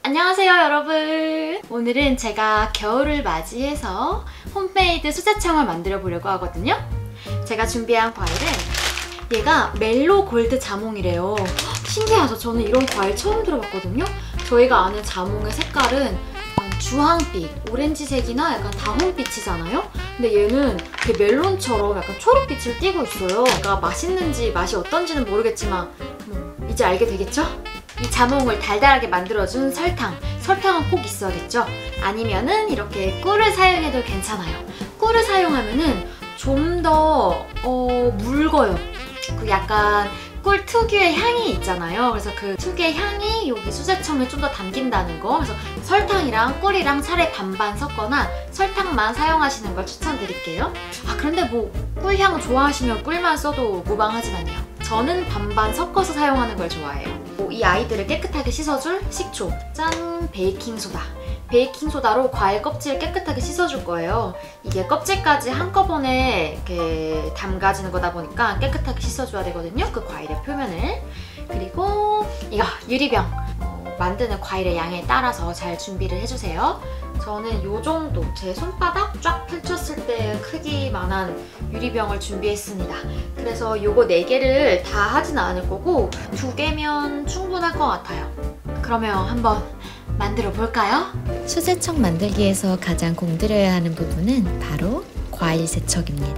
안녕하세요 여러분. 오늘은 제가 겨울을 맞이해서 홈메이드 수제청을 만들어 보려고 하거든요. 제가 준비한 과일은 얘가 멜로 골드 자몽이래요. 신기하죠? 저는 이런 과일 처음 들어봤거든요. 저희가 아는 자몽의 색깔은 주황빛, 오렌지색이나 약간 다홍빛이잖아요? 근데 얘는 이렇게 멜론처럼 약간 초록빛을 띠고 있어요. 그러니까 맛있는지 맛이 어떤지는 모르겠지만 이제 알게 되겠죠? 이 자몽을 달달하게 만들어준 설탕은 꼭 있어야겠죠? 아니면은 이렇게 꿀을 사용해도 괜찮아요. 꿀을 사용하면은 좀 더 묽어요. 그 약간 꿀 특유의 향이 있잖아요. 그래서 그 특유의 향이 여기 수제청에 좀 더 담긴다는 거. 그래서 설탕이랑 꿀이랑 차라리 반반 섞거나 설탕만 사용하시는 걸 추천드릴게요. 그런데 뭐 꿀향 좋아하시면 꿀만 써도 무방하지만요. 저는 반반 섞어서 사용하는 걸 좋아해요. 이 아이들을 깨끗하게 씻어줄 식초, 짠! 베이킹소다. 베이킹소다로 과일 껍질을 깨끗하게 씻어줄 거예요. 이게 껍질까지 한꺼번에 이렇게 담가지는 거다 보니까 깨끗하게 씻어줘야 되거든요. 그 과일의 표면을. 그리고 이거 유리병. 만드는 과일의 양에 따라서 잘 준비를 해주세요. 저는 이 정도, 제 손바닥 쫙 펼쳤을 때 크기만한 유리병을 준비했습니다. 그래서 요거 4개를 다 하진 않을 거고 2개면 충분할 것 같아요. 그러면 한번 만들어 볼까요? 수제청 만들기에서 가장 공들여야 하는 부분은 바로 과일 세척입니다.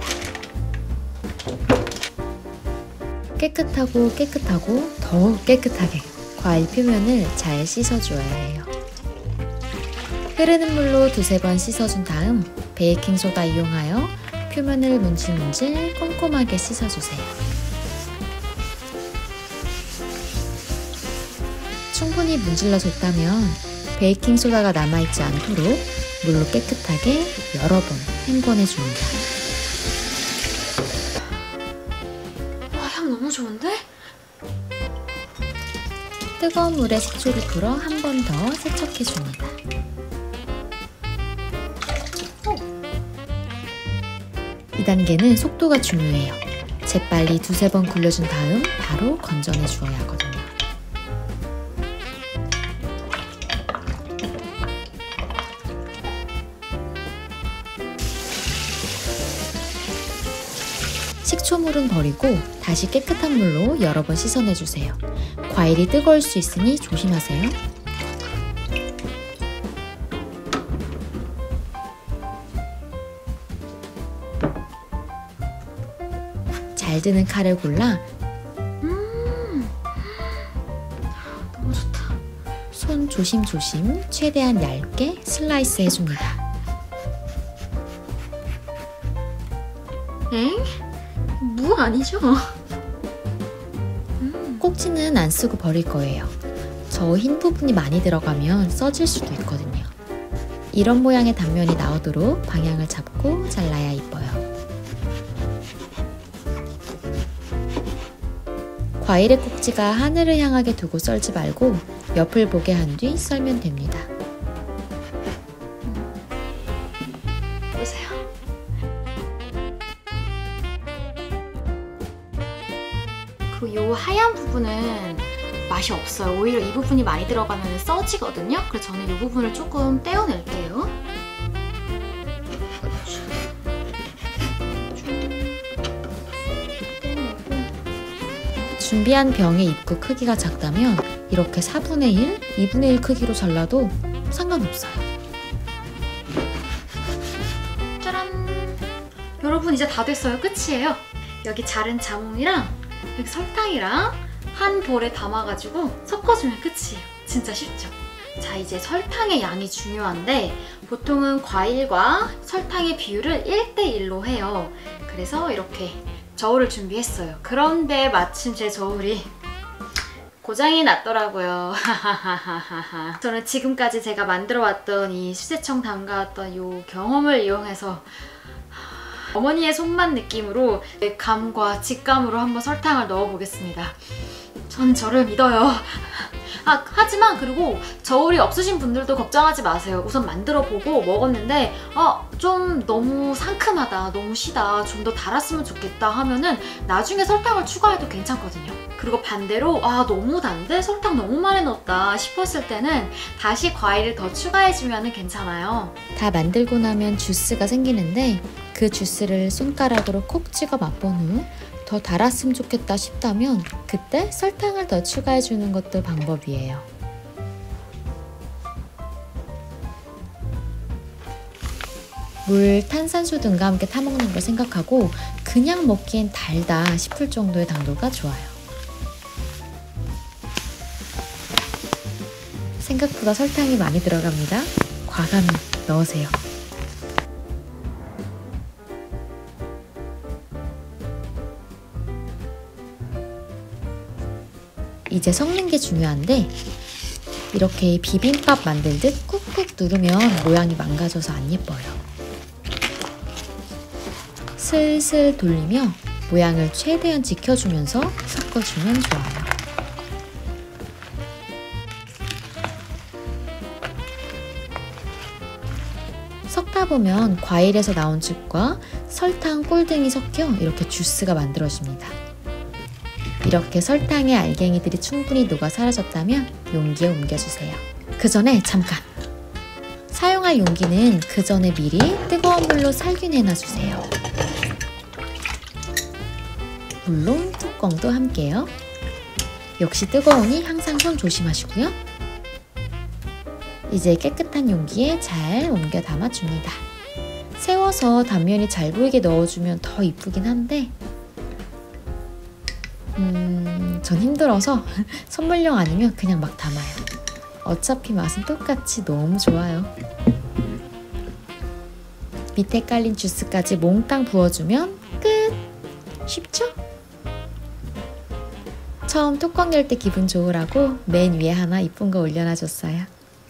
깨끗하고 더욱 깨끗하게 과일 표면을 잘 씻어줘야 해요. 흐르는 물로 2~3번 씻어준 다음 베이킹소다 이용하여 표면을 문질문질 꼼꼼하게 씻어주세요. 충분히 문질러줬다면 베이킹소다가 남아있지 않도록 물로 깨끗하게 여러 번 헹궈내줍니다. 향 너무 좋은데? 뜨거운 물에 식초를 풀어 한 번 더 세척해줍니다. 이 단계는 속도가 중요해요. 재빨리 2~3번 굴려준 다음 바로 건져내 주어야 하거든요. 식초물은 버리고 다시 깨끗한 물로 여러 번 씻어내주세요. 과일이 뜨거울 수 있으니 조심하세요. 잘 드는 칼을 골라 너무 좋다. 손 조심조심 최대한 얇게 슬라이스 해줍니다. 엥? 무 아니죠? 꼭지는 안 쓰고 버릴 거예요. 저 흰 부분이 많이 들어가면 써질 수도 있거든요. 이런 모양의 단면이 나오도록 방향을 잡고 잘라야 이뻐요. 과일의 꼭지가 하늘을 향하게 두고 썰지 말고 옆을 보게 한 뒤 썰면 됩니다. 보세요. 그리고 이 하얀 부분은 맛이 없어요. 오히려 이 부분이 많이 들어가면 써지거든요. 그래서 저는 이 부분을 조금 떼어낼게요. 준비한 병의 입구 크기가 작다면 이렇게 4분의 1, 2분의 1 크기로 잘라도 상관없어요. 짜란! 여러분 이제 다 됐어요. 끝이에요. 여기 자른 자몽이랑 여기 설탕이랑 한 볼에 담아가지고 섞어주면 끝이에요. 진짜 쉽죠? 자, 이제 설탕의 양이 중요한데 보통은 과일과 설탕의 비율을 1:1로 해요. 그래서 이렇게 저울을 준비했어요. 그런데 마침 제 저울이 고장이 났더라고요. 저는 지금까지 제가 만들어왔던 이 수제청 담가왔던 이 경험을 이용해서 어머니의 손맛 느낌으로 감과 직감으로 한번 설탕을 넣어보겠습니다. 전 저를 믿어요. 하지만 그리고 저울이 없으신 분들도 걱정하지 마세요. 우선 만들어보고 먹었는데 좀 너무 상큼하다, 너무 시다, 좀 더 달았으면 좋겠다 하면은 나중에 설탕을 추가해도 괜찮거든요. 그리고 반대로 너무 단데 설탕 너무 많이 넣었다 싶었을 때는 다시 과일을 더 추가해주면 괜찮아요. 다 만들고 나면 주스가 생기는데 그 주스를 손가락으로 콕 찍어 맛본 후 더 달았으면 좋겠다 싶다면 그때 설탕을 더 추가해주는 것도 방법이에요. 물, 탄산수 등과 함께 타먹는 걸 생각하고 그냥 먹기엔 달다 싶을 정도의 당도가 좋아요. 생각보다 설탕이 많이 들어갑니다. 과감히 넣으세요. 이제 섞는 게 중요한데 이렇게 비빔밥 만들 듯 꾹꾹 누르면 모양이 망가져서 안 예뻐요. 슬슬 돌리며 모양을 최대한 지켜주면서 섞어주면 좋아요. 섞다 보면 과일에서 나온 즙과 설탕, 꿀 등이 섞여 이렇게 주스가 만들어집니다. 이렇게 설탕의 알갱이들이 충분히 녹아 사라졌다면 용기에 옮겨주세요. 그 전에 잠깐! 사용할 용기는 그 전에 미리 뜨거운 물로 살균해놔주세요. 물론 뚜껑도 함께요. 역시 뜨거우니 항상 손 조심하시고요. 이제 깨끗한 용기에 잘 옮겨 담아줍니다. 세워서 단면이 잘 보이게 넣어주면 더 이쁘긴 한데 전 힘들어서 선물용 아니면 그냥 막 담아요. 어차피 맛은 똑같이 너무 좋아요. 밑에 깔린 주스까지 몽땅 부어주면 끝! 쉽죠? 처음 뚜껑 열 때 기분 좋으라고 맨 위에 하나 이쁜 거 올려놔줬어요.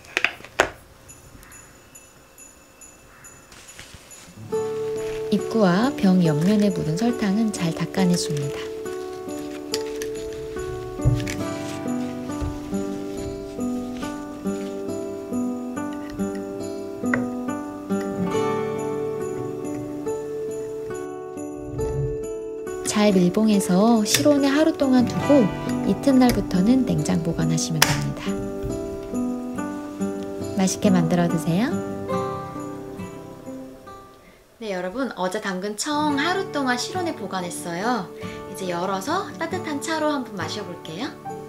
입구와 병 옆면에 묻은 설탕은 잘 닦아내줍니다. 잘 밀봉해서 실온에 하루 동안 두고 이튿날부터는 냉장 보관하시면 됩니다. 맛있게 만들어 드세요. 네, 여러분, 어제 담근 청 하루 동안 실온에 보관했어요. 이제 열어서 따뜻한 차로 한번 마셔볼게요.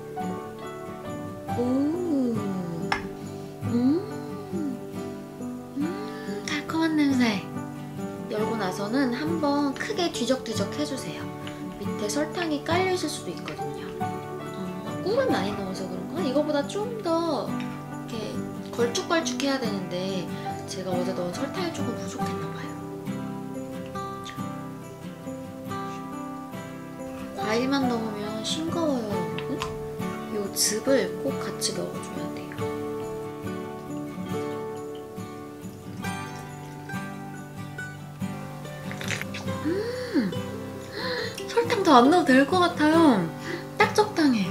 달콤한 냄새. 열고 나서는 한번 크게 뒤적뒤적 해주세요. 밑에 설탕이 깔려 있을 수도 있거든요. 꿀을 많이 넣어서 그런가? 이거보다 좀 더 이렇게 걸쭉걸쭉해야 되는데 제가 어제 넣은 설탕이 조금 부족했나봐요. 과일만 넣으면 싱거워요, 여러분. 이 즙을 꼭 같이 넣어줘야 돼요. 설탕 더 안 넣어도 될 것 같아요. 딱 적당해.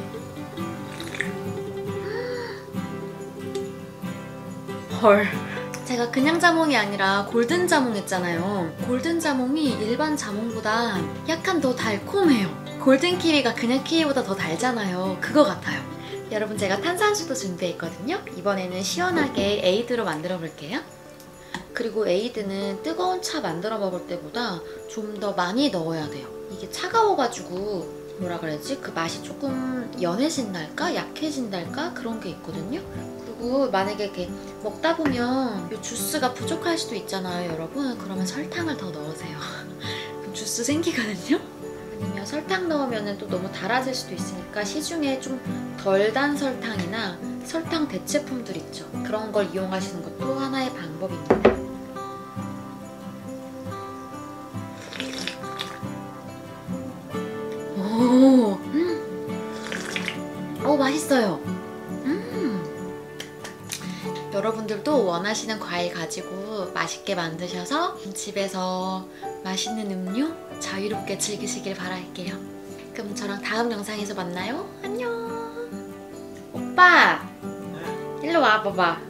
헐. 제가 그냥 자몽이 아니라 골든 자몽 했잖아요. 골든 자몽이 일반 자몽보다 약간 더 달콤해요. 골든 키위가 그냥 키위보다 더 달잖아요. 그거 같아요. 여러분, 제가 탄산수도 준비했거든요. 이번에는 시원하게 에이드로 만들어 볼게요. 그리고 에이드는 뜨거운 차 만들어 먹을 때보다 좀 더 많이 넣어야 돼요. 이게 차가워가지고 뭐라 그래야지? 그 맛이 조금 연해진달까? 약해진달까? 그런 게 있거든요. 그리고 만약에 이렇게 먹다 보면 이 주스가 부족할 수도 있잖아요, 여러분. 그러면 설탕을 더 넣으세요. 그럼 주스 생기거든요. 아니면 설탕 넣으면 또 너무 달아질 수도 있으니까 시중에 좀 덜 단 설탕이나 설탕 대체품들 있죠. 그런 걸 이용하시는 것도 하나의 방법입니다. 오, 맛있어요. 여러분들도 원하시는 과일 가지고 맛있게 만드셔서 집에서 맛있는 음료 자유롭게 즐기시길 바랄게요. 그럼 저랑 다음 영상에서 만나요. 안녕. 오빠 일로 와 봐봐.